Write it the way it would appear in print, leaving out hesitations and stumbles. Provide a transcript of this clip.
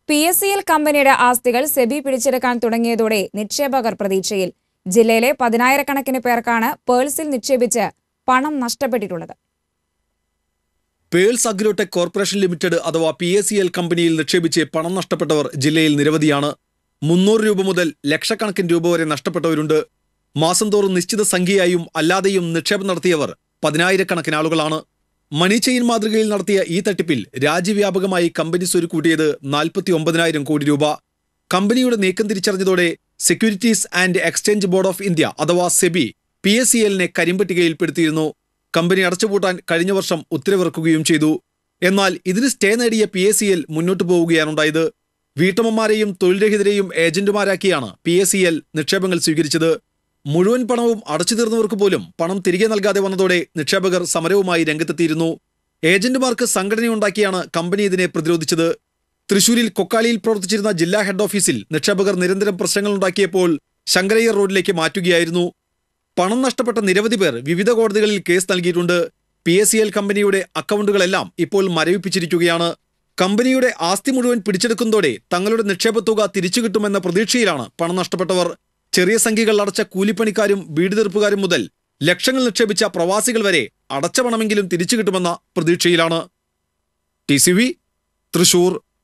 PSCL കമ്പനിയുടെ ആസ്തികൾ സെബി പിടിച്ചെടുക്കാൻ തുടങ്ങിയതോടെ നിക്ഷേപകർ പ്രതീക്ഷയിൽ. ജില്ലയിലെ 10,000-കണക്കിന് പേർക്കാണ് പേൾസിൽ നിക്ഷേപിച്ച് പണം നഷ്ടപ്പെട്ടിട്ടുള്ളത്. പേൾസ് അഗ്രോടെക് കോർപ്പറേഷൻ ലിമിറ്റഡ് അഥവാ PSCL കമ്പനിയിൽ നിക്ഷേപിച്ച് പണം നഷ്ടപ്പെട്ടവർ ജില്ലയിൽ നിരവധിയാണ്. 300 രൂപ മുതൽ ലക്ഷക്കണക്കിന് രൂപ വരെ നഷ്ടപ്പെട്ടവരുണ്ട്. മാസം തോറും നിശ്ചിത സംഖ്യയായും അല്ലാതെയും നിക്ഷേപം നടത്തിയവർ 10,000-കണക്കിന് ആളുകളാണ്. മണി ചെയിൻ മാതൃകയിൽ നടത്തിയ ഈ തട്ടിപ്പിൽ രാജ്യവ്യാപകമായി കമ്പനി സ്വരുക്കൂട്ടിയത് 49,000 കോടി രൂപ. കമ്പനിയുടെ നീക്കം തിരിച്ചറിഞ്ഞതോടെ Securities and Exchange Board of India അഥവാ സെബി PSCLനെ കരിമ്പട്ടികയിൽപ്പെടുത്തിയിരുന്നു. കമ്പനി അടച്ചുപൂട്ടാൻ കഴിഞ്ഞ വർഷം ഉത്തരവിറക്കുകയും ചെയ്തു. എന്നാൽ ഇതിന് സ്റ്റേ നേടിയ PSCL മുന്നോട്ടു പോവുകയാണുണ്ടായത്. വീട്ടമ്മമാരെയും തൊഴിൽരഹിതരെയും ഏജന്റുമാരാക്കിയാണ് PSCL നിക്ഷേപങ്ങൾ സ്വീകരിച്ചത്. മുഴുവൻ പണവും അടച്ചു തീർന്നവർക്ക് പോലും പണം തിരികെ നൽകാതെ വന്നതോടെ നിക്ഷേപകർ സമരവുമായി രംഗത്തെത്തിയിരുന്നു. ഏജന്റുമാർക്ക് സംഘടനയുണ്ടാക്കിയാണ് കമ്പനി ഇതിനെ പ്രതിരോധിച്ചത്. തൃശൂരിൽ കൊക്കാലിയിൽ പ്രവർത്തിച്ചിരുന്ന ജില്ലാ ഹെഡ് ഓഫീസിൽ നിക്ഷേപകർ നിരന്തരം പ്രശ്നങ്ങളുണ്ടാക്കിയപ്പോൾ ശങ്കരയ്യർ റോഡിലേക്ക് മാറ്റുകയായിരുന്നു. പണം നഷ്ടപ്പെട്ട നിരവധി പേർ വിവിധ കോടതികളിൽ കേസ് നൽകിയിട്ടുണ്ട്. PSCL കമ്പനിയുടെ അക്കൗണ്ടുകളെല്ലാം ഇപ്പോൾ മരവിപ്പിച്ചിരിക്കുകയാണ്. കമ്പനിയുടെ ആസ്തി മുഴുവൻ പിടിച്ചെടുക്കുന്നതോടെ തങ്ങളുടെ നിക്ഷേപത്തുക തിരിച്ചു കിട്ടുമെന്ന പ്രതീക്ഷയിലാണ് പണം നഷ്ടപ്പെട്ടവർ. ചെറിയ സംഖ്യകൾ അടച്ച കൂലിപ്പണിക്കാരും വീട് തീർപ്പുകാരും മുതൽ ലക്ഷങ്ങൾ നിക്ഷേപിച്ച പ്രവാസികൾ വരെ അടച്ച പണമെങ്കിലും തിരിച്ചു കിട്ടുമെന്ന പ്രതീക്ഷയിലാണ്. TCV തൃശൂർ.